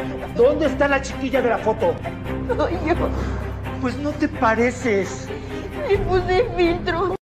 ¿Dónde está la chiquilla de la foto? Soy yo. Pues no te pareces. Le puse filtro.